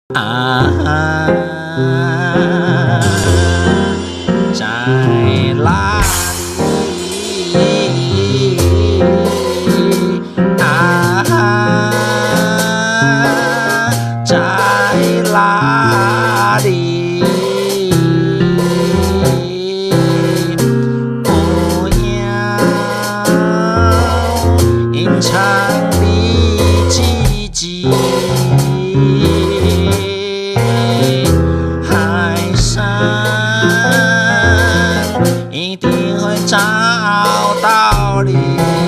啊，在哪里？啊，在哪里？不要隐藏的奇迹。一定会找到你。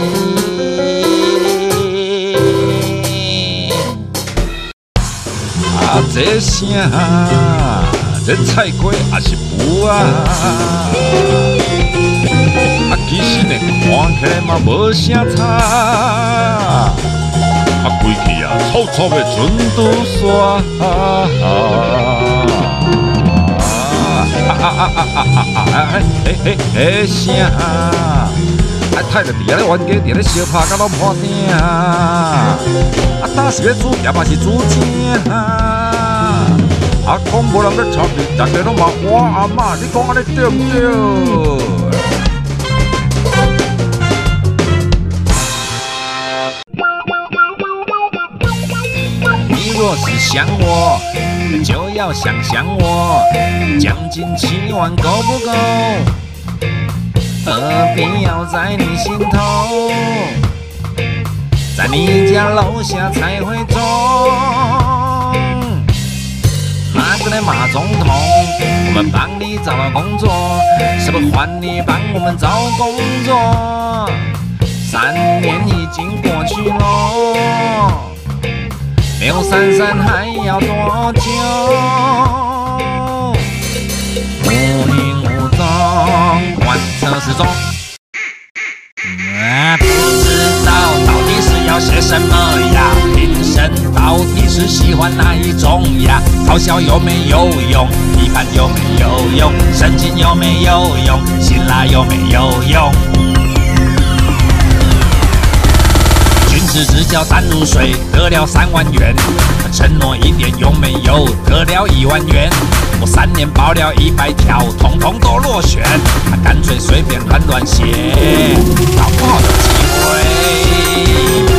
啊，这声，这菜瓜也是补啊！啊，其实呢，看起来嘛无啥差。啊，规气啊，臭臭的纯拄煞。声啊，太着伫遐咧冤家，伫咧相拍，甲拢破鼎啊！打是要煮也嘛是煮正啊！讲无人咧插你，大家拢骂我阿嬷，你讲安尼对唔对？ 你若是想我，就要想我，将近7万够不够？何必要在你心头？在你家楼下才会中。哪个来马总统？我们帮你找到工作，是不是换你帮我们找工作？3年已经过去了。刘珊珊还要多久？无影无踪，观测失踪。不知道到底是要写什么呀？评审到底是喜欢哪一种呀？嘲笑有没有用？批判有没有用？神经有没有用？辛辣有没有用？只叫淡如水，得了3万元。承诺1点用没有？得了1万元。我3年报了100条，统统都落选。干脆随便乱写，搞不好有机会。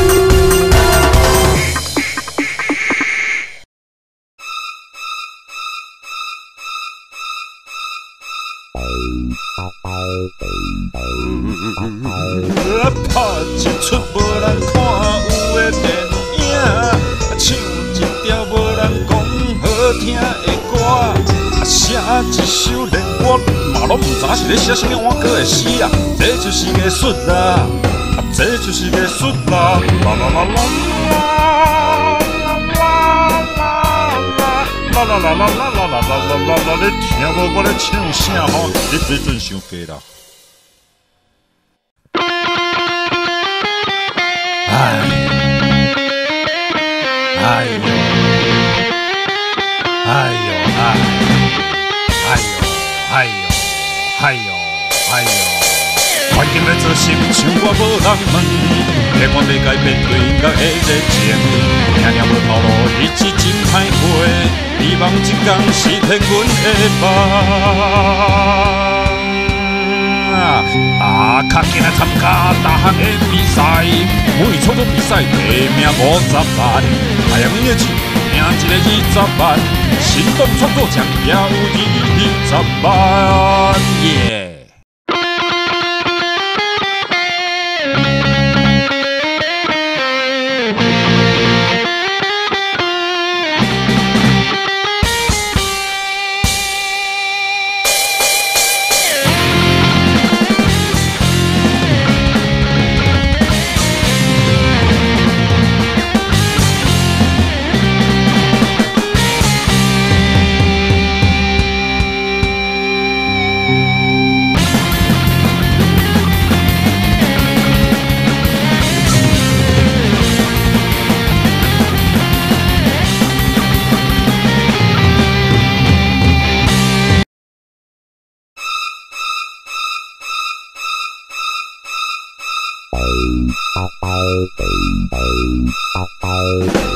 拍一出无人看有的电影，唱一条无人讲好听的歌，写一首连我嘛拢不知是咧写啥物碗糕的诗啊！这就是艺术啦，这就是艺术啦！啦啦啦啦啦啦啦啦啦啦啦啦啦啦啦！你听无我咧唱啥吼？你水准伤低啦！环境要做心像我无人问，客观要改变对音乐的热情，听听无头路，日子真歹过，希望一天实现阮的梦。较紧来参加大项的比赛，每创作比赛提名50万，太阳音乐季赢一个20万，行动创作奖也有20万耶！ Bye.